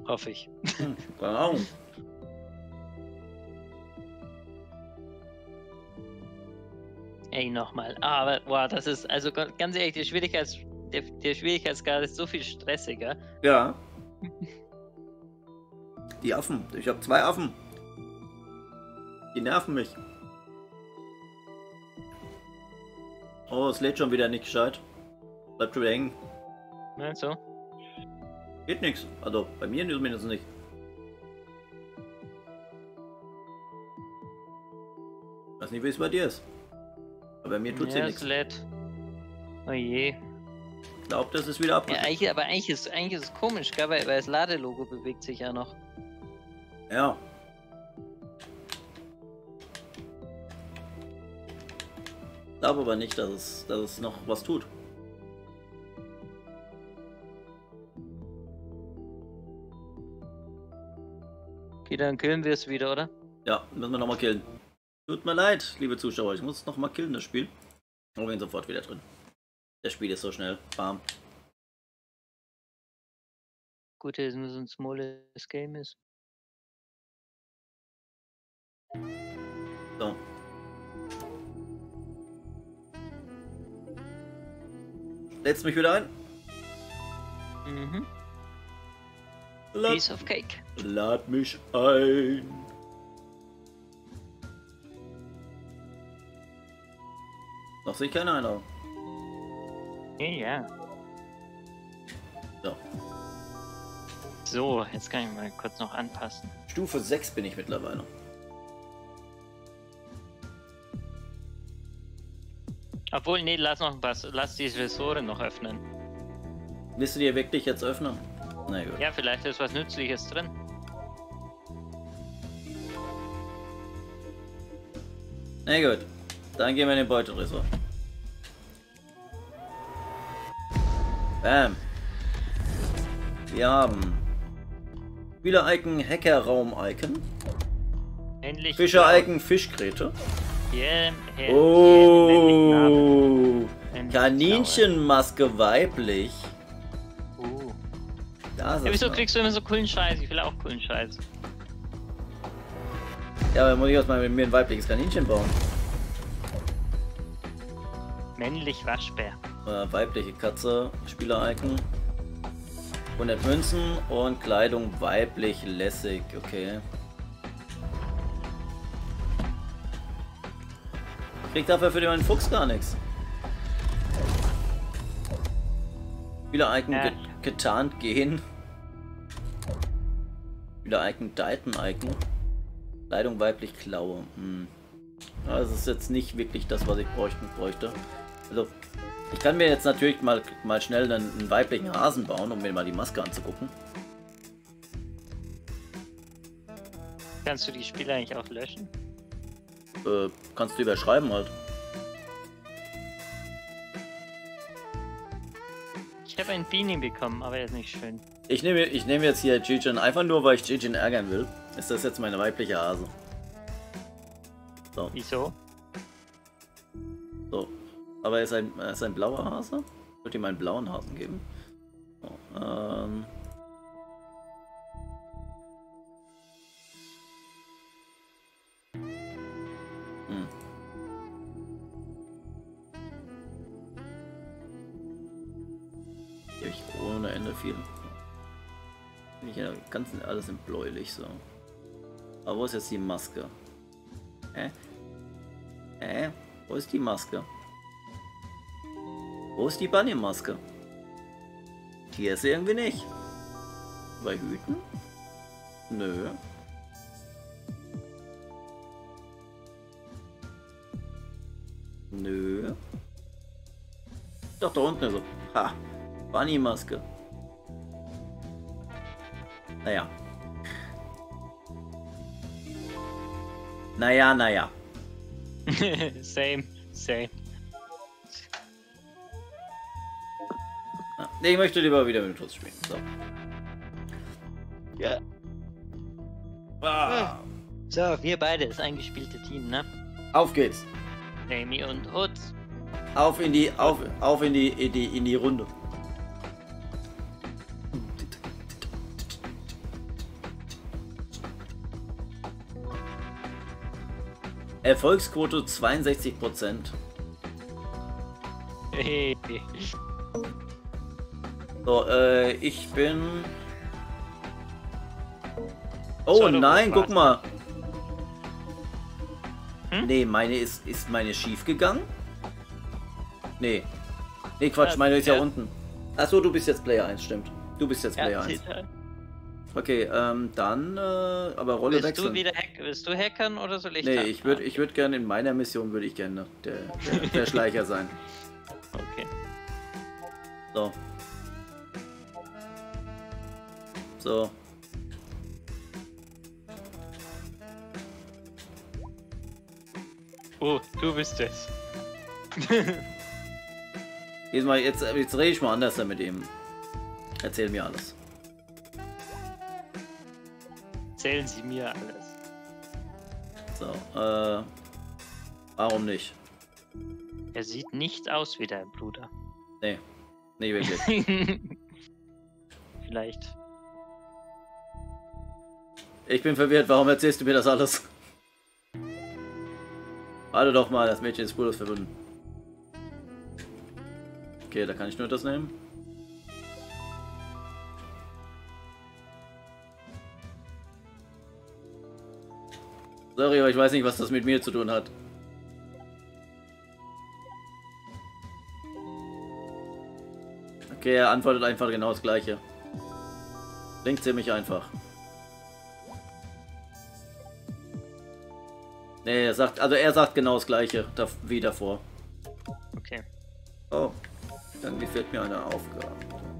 Hoffe ich. Keine Ahnung. Ey, nochmal. Aber, boah, das ist, also ganz ehrlich, der Schwierigkeitsgrad ist so viel stressiger. Ja. Die Affen. Ich habe 2 Affen. Die nerven mich. Oh, es lädt schon wieder nicht gescheit. Bleibt schon wieder hängen. Meinst du? Geht nichts. Also bei mir zumindest nicht. Ich weiß nicht, wie es bei dir ist. Aber bei mir tut es Ja, nichts. es lädt. Oh je. Ich glaube, das ist wieder ab. Ja, eigentlich ist es komisch, gell? Weil das Ladelogo bewegt sich ja noch. Ja. Ich glaube aber nicht, dass es noch was tut. Okay, dann killen wir es wieder, oder? Ja, müssen wir nochmal killen. Tut mir leid, liebe Zuschauer, ich muss es nochmal killen, das Spiel. Und wir sind sofort wieder drin. Das Spiel ist so schnell. Bam. Gut, dass es nur so ein smalles Game ist. So. Setzt mich wieder ein. Mhm. Lad, Piece of Cake. lad mich ein. Noch sehe ich keine Einladung. Ja. So. So, jetzt kann ich mal kurz noch anpassen. Stufe 6 bin ich mittlerweile. Obwohl, nee, lass die Ressoren noch öffnen. Willst du dir wirklich jetzt öffnen? Na gut. Ja, vielleicht ist was Nützliches drin. Na gut. Dann gehen wir in den Beutelressort. Bam. Wir haben Spieler-Icon, Hacker-Raum-Icon, Endlich. Fischer-Icon, Fischgräte. Oh. Kaninchenmaske weiblich. Das Ja, ist wieso noch. kriegst du immer so coolen Scheiß? Ich will auch coolen Scheiß. Ja, aber muss ich erstmal mit mir ein weibliches Kaninchen bauen. Männlich Waschbär. Weibliche Katze, Spieler-Icon. 100 Münzen und Kleidung weiblich lässig, okay. Ich krieg dafür für meinen Fuchs gar nichts. Spieler-Icon Ja. getarnt gehen. Spieler-Icon, Titan-Icon. Kleidung weiblich Klaue. Ja, das ist jetzt nicht wirklich das, was ich bräuchte. Also, ich kann mir jetzt natürlich mal schnell einen weiblichen Hasen bauen, um mir mal die Maske anzugucken. Kannst du die Spiele eigentlich auch löschen? Kannst du überschreiben halt. Ich habe einen Beanie bekommen, aber er ist nicht schön. Ich nehme jetzt hier Jijin, einfach nur, weil ich Jijin ärgern will. Ist das jetzt meine weibliche Hase? So, Wieso? so. Aber er ist ein blauer Hase? Ich würde ihm einen blauen Hasen geben. So, Gebe ich ohne Ende viel. Ich ja ganz alles in bläulich so. Aber wo ist jetzt die Maske? Wo ist die Maske? Wo ist die Bunny-Maske? Hier ist sie irgendwie nicht. Bei Hüten? Nö. Nö. Doch, da unten ist sie. Ha! Bunny-Maske. Naja. Naja. Same. Nee, ich möchte lieber wieder mit dem Schutz spielen. So. Ja. Ah. So, wir beide, das eingespielte Team, ne? Auf geht's. Amy und Utz. Auf in die Runde. Erfolgsquote 62%. Hey. So, ich bin... Oh So, nein, guck mal. Hm? Nee, meine ist meine schief gegangen? Nee. Nee, Quatsch, Ja, meine ist ja ja. unten. Achso, du bist jetzt Player 1, stimmt. Du bist jetzt Player 1. zählt halt. Okay, dann, aber Rolle Willst wechseln. willst du hackern oder soll ich? Nee, hacken? ich würde gerne in meiner Mission würde ich gerne der Schleicher sein. Okay. So. So. Oh, du bist es. Jetzt rede ich mal anders mit ihm. Erzähl mir alles. Erzählen Sie mir alles. So, warum nicht? Er sieht nicht aus wie dein Bruder. Nee, nicht wirklich. Vielleicht. Ich bin verwirrt, warum erzählst du mir das alles? Warte doch mal, das Mädchen ist spurlos verbunden. Okay, da kann ich nur das nehmen. Sorry, aber ich weiß nicht, was das mit mir zu tun hat. Okay, er antwortet einfach genau das gleiche. Klingt ziemlich einfach. Nee, er sagt genau das gleiche wie davor. Okay. Oh, dann gefällt mir eine Aufgabe.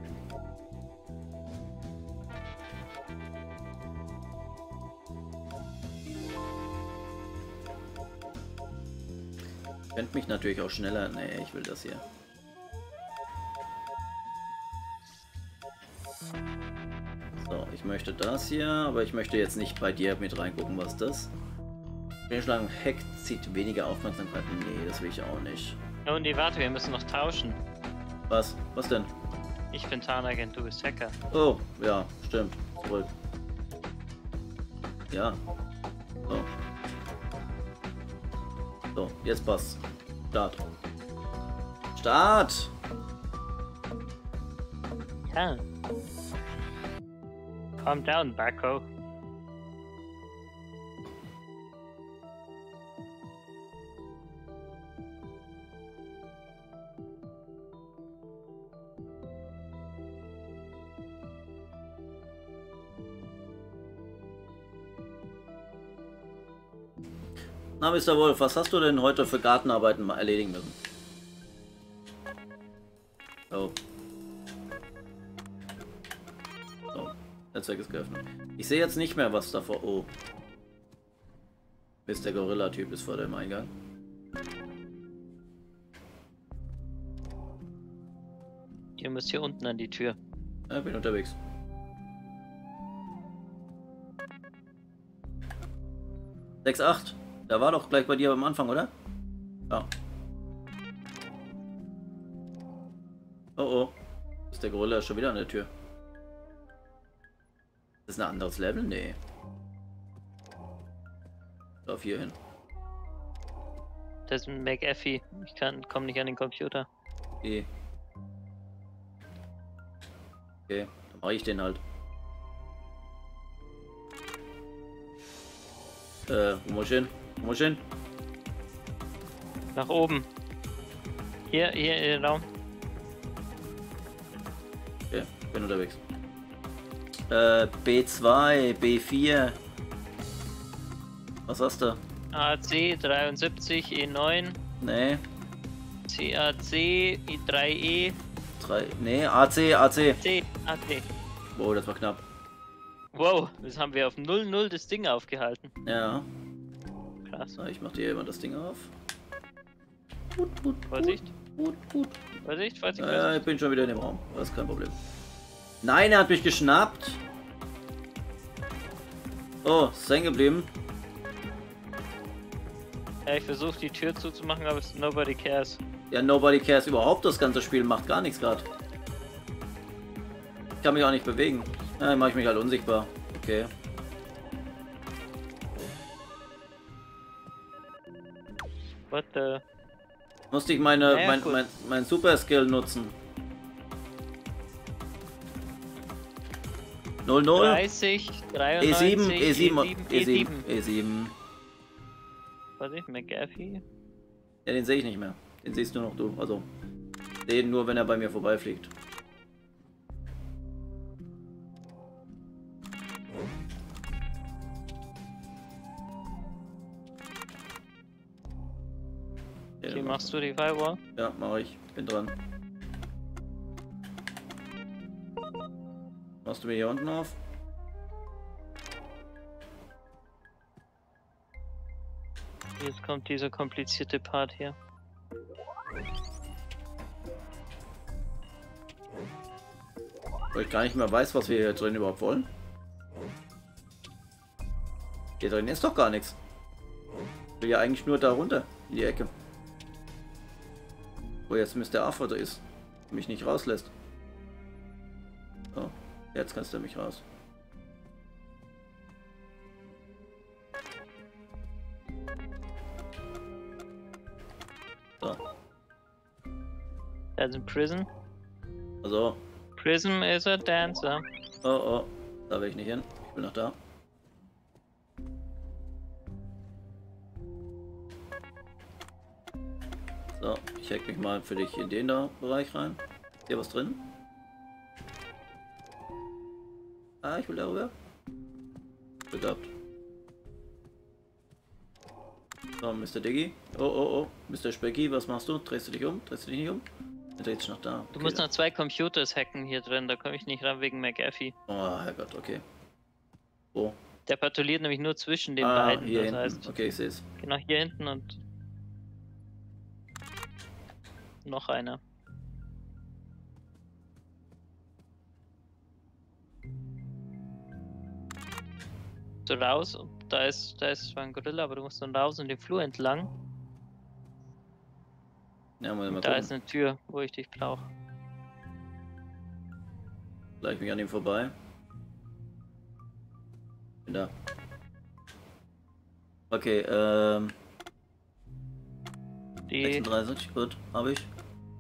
Ich könnte mich natürlich auch schneller... Nee, ich will das hier. So, ich möchte das hier, aber ich möchte jetzt nicht bei dir mit reingucken, was das... Fehlschlagen Heck zieht weniger Aufmerksamkeit. Nee, das will ich auch nicht. Oh, nee, warte, wir müssen noch tauschen. Was? Was denn? Ich bin Tarnagent, du bist Hacker. Oh, ja, stimmt. Zurück. Ja. So. So, jetzt passt. Start. Start! Ja. Calm down, Backo. Na, Mr. Wolf, was hast du denn heute für Gartenarbeiten mal erledigen müssen? Oh. So, Netzwerk ist geöffnet. Ich sehe jetzt nicht mehr, was davor... Oh. Bis der Gorilla-Typ ist vor dem Eingang. Ihr müsst hier unten an die Tür. Ja, bin unterwegs. Sechs, 8. Da war doch gleich bei dir am Anfang, oder? Ja. Oh oh. Ist der Gorilla schon wieder an der Tür? Ist das ein anderes Level? Nee. Auf hier hin. Das ist ein McAfee. Ich komme nicht an den Computer. Okay. Okay, dann mache ich den halt. Wo muss ich hin? Wo muss ich hin? Nach oben. Hier in den Raum. Okay, bin unterwegs. B2, B4. Was hast du? AC 73 E9. Nee. CAC E3E. 3. Nee, AC. C AC. Wow, das war knapp. Wow, das haben wir auf 0-0 das Ding aufgehalten. Ja. Krass. So, ich mach dir immer das Ding auf. Vorsicht. Gut. Vorsicht. Ich bin schon wieder in dem Raum. Das ist kein Problem. Nein, er hat mich geschnappt. Oh, ist hängen geblieben. Ja, ich versuche die Tür zuzumachen, aber nobody cares. Ja, nobody cares überhaupt. Das ganze Spiel macht gar nichts gerade. Ich kann mich auch nicht bewegen. Ja, dann mache ich mich halt unsichtbar. Okay. What the... Musste ich Naja, mein Super Skill nutzen. 0-0. 30, 93, E7. Was ist McAfee? Ja, den sehe ich nicht mehr. Den siehst nur noch du. Also, den nur, wenn er bei mir vorbeifliegt. Okay, machst du die Firewall? Ja, mache ich. Bin dran. Machst du mir hier unten auf? Jetzt kommt dieser komplizierte Part hier. Weil ich gar nicht mehr weiß, was wir hier drin überhaupt wollen. Hier drin ist doch gar nichts. Ich will ja eigentlich nur da runter, in die Ecke. Wo jetzt Mr. After ist. Mich nicht rauslässt. So, jetzt kannst du mich raus. So. That's in prison. Also. Prism is a dancer. Oh, da will ich nicht hin. Ich bin noch da. So, ich hack mich mal für dich in den da Bereich rein. Ist hier was drin? Ah, ich will darüber. Glück gehabt. So, Mr. Diggy. Oh, Mr. Specky, was machst du? Drehst du dich um? Drehst du dich nicht um? Er dreht sich noch da. Okay, Du musst noch 2 Computers hacken hier drin, da komme ich nicht ran wegen McAfee. Oh, Herrgott, okay. Wo? Der patrouilliert nämlich nur zwischen den beiden, hier das hinten. heißt, Okay, ich sehe es. genau hier hinten und noch einer. So raus, und da ist zwar ein Gorilla, aber du musst dann raus und den Flur entlang. Ja, mal Da gucken. ist eine Tür, wo ich dich brauche. Gleich mich an ihm vorbei. Bin da. Okay, Die 36, gut, habe ich.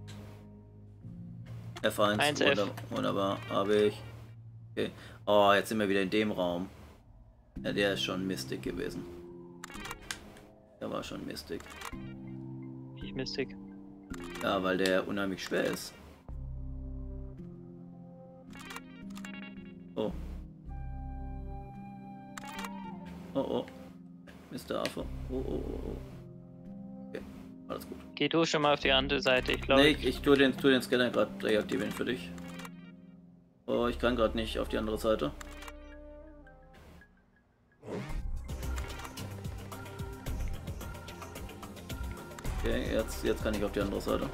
F1, 1F. Wunderbar, habe ich. Okay. Oh, jetzt sind wir wieder in dem Raum. Ja, der ist schon Mystic gewesen. Der war schon Mystic. ich Mystik. Ja, weil der unheimlich schwer ist. Oh. Oh. Mr. Affe. Oh. Okay, alles gut. Geh du schon mal auf die andere Seite, ich glaube. Nee, ich tu den Scanner gerade deaktivieren für dich. Oh, ich kann gerade nicht auf die andere Seite. Okay, jetzt kann ich auf die andere Seite.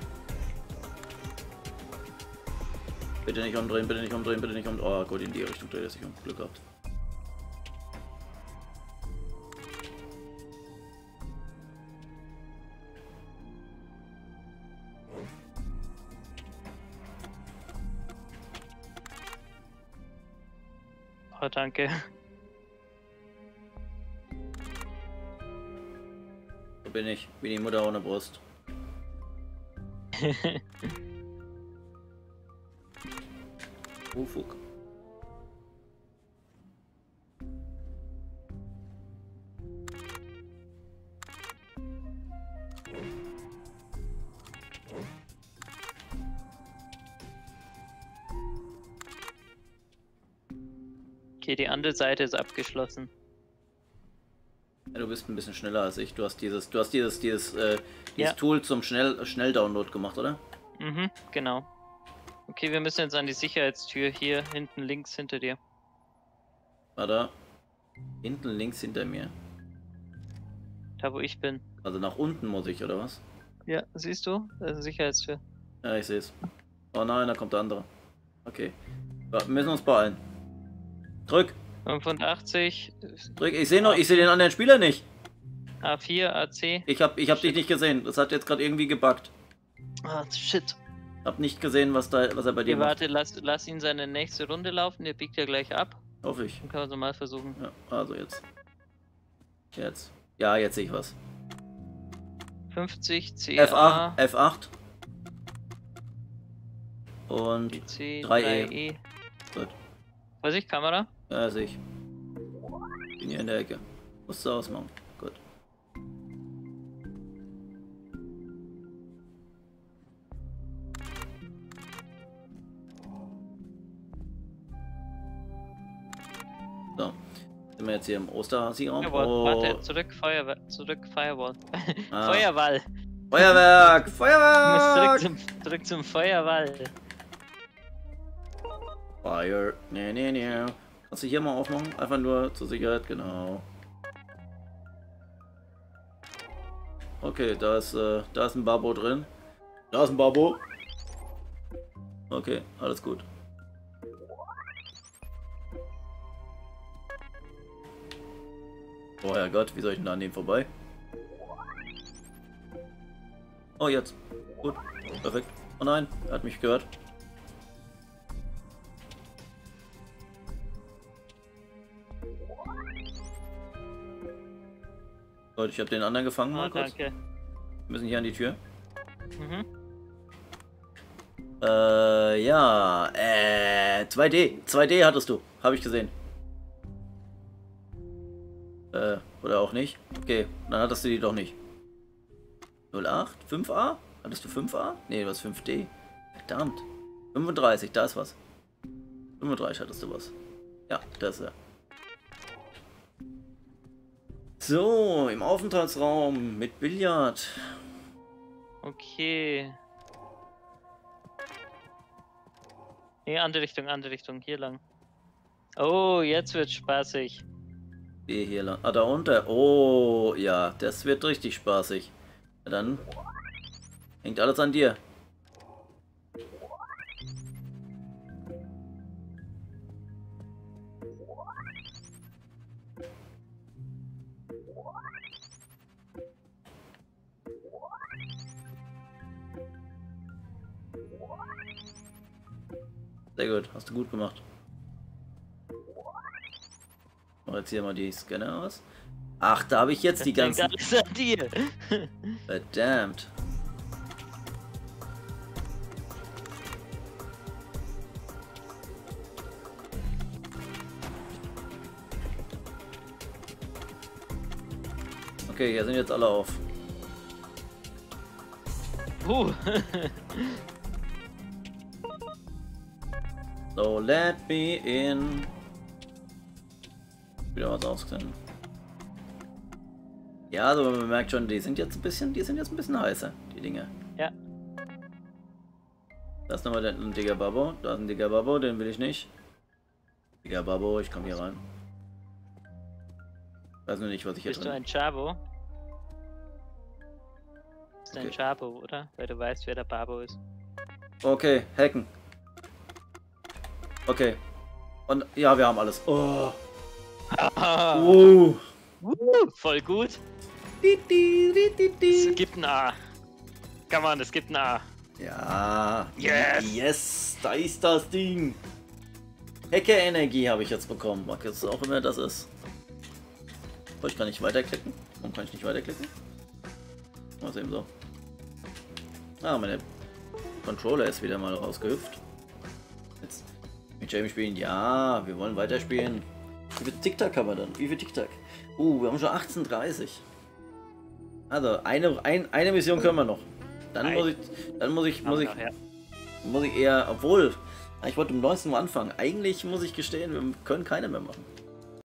Bitte nicht umdrehen, bitte nicht umdrehen. Oh gut, in die Richtung dreht er sich um. Glück gehabt. Oh, danke. So bin ich, wie die Mutter ohne Brust. Fuck. Okay, die andere Seite ist abgeschlossen. Ja, du bist ein bisschen schneller als ich. Du hast dieses Ja. Tool zum Schnell-Download gemacht, oder? Mhm, genau. Okay, wir müssen jetzt an die Sicherheitstür hier hinten links hinter dir. War da? Hinten links hinter mir. Da wo ich bin. Also nach unten muss ich, oder was? Ja, siehst du? Das ist eine Sicherheitstür. Ja, ich sehe es. Oh nein, da kommt der andere. Okay. Wir müssen uns beeilen. Drück! 85, Drück! Ich sehe den anderen Spieler nicht. A4, AC. Ich hab dich nicht gesehen. Das hat jetzt gerade irgendwie gebuggt. Ah, shit. Hab nicht gesehen, was er bei dir Okay, macht. warte, lass ihn seine nächste Runde laufen. Der biegt ja gleich ab. Hoffe ich. Dann können wir so mal versuchen. Ja, also jetzt. Ja, jetzt sehe ich was. 50, F8, CA, F8. Und PC, 3E. 3E. Gut. Was ich, Kamera? Ja, sehe ich. Bin hier in der Ecke. Musst du ausmachen. Gut. So. Sind wir jetzt hier im Osterhasi-Raum? Jawohl, Oh. warte, zurück, Firewall. Ah. Feuerwall. Feuerwerk! Du musst Feuerwerk! zurück zum Feuerwall. Fire. Nee, nee, nee. Kannst du hier mal aufmachen? Einfach nur zur Sicherheit, genau. Okay, da ist ein Babo drin. Da ist ein Babo. Okay, alles gut. Oh Herrgott, wie soll ich denn da an dem vorbei? Oh, jetzt. Gut. Perfekt. Oh nein, er hat mich gehört. Leute, ich habe den anderen gefangen. Mal Oh, kurz. danke. Wir müssen hier an die Tür. Mhm. Ja. 2D. 2D hattest du. Habe ich gesehen. Oder auch nicht. Okay, dann hattest du die doch nicht. 08? 5A? Hattest du 5A? Nee, du hast 5D. Verdammt. 35, da ist was. 35 hattest du was. Ja, da ist er. So, im Aufenthaltsraum mit Billard. Okay. Nee, andere Richtung, hier lang. Oh, jetzt wird's spaßig. Hier lang. Ah, da unter. Oh, ja, das wird richtig spaßig. Na dann hängt alles an dir. Sehr gut, hast du gut gemacht. Mach jetzt hier mal die Scanner aus. Ach, da habe ich jetzt die ganzen... Alles an dir. Verdammt. Okay, hier sind jetzt alle auf. So, let me in. Wieder was ausgesehen. Ja, also man merkt schon, die sind jetzt ein bisschen heißer, die Dinge. Ja. Da ist nochmal ein Digger Babbo. Da ist ein Digger Babbo, den will ich nicht. Digger Babbo, ich komme hier rein. Ich weiß nur nicht, was ich hier Bist du drin ein Chabo? Bist du ein Okay. Chabo, oder? Weil du weißt, wer der Babo ist. Okay, hacken. Okay. Und ja, wir haben alles. Oh. Voll gut. Di, di, di, di, di. Es gibt ein A. Come on, es gibt ein A. Ja. Yes. Yes, da ist das Ding. Hacker-Energie habe ich jetzt bekommen. Was jetzt auch immer das ist. Oh, ich kann nicht weiterklicken. Warum kann ich nicht weiterklicken? Was eben so. Ah, meine Controller ist wieder mal rausgehüpft. Jetzt mit Jamie spielen. Ja, wir wollen weiterspielen. Wie viel Tic-Tac haben wir dann? Wie viel Tic-Tac? Wir haben schon 18:30. Also, eine Mission können wir noch. Dann muss ich eher, obwohl, ich wollte um 19 Uhr anfangen. Eigentlich muss ich gestehen, wir können keine mehr machen.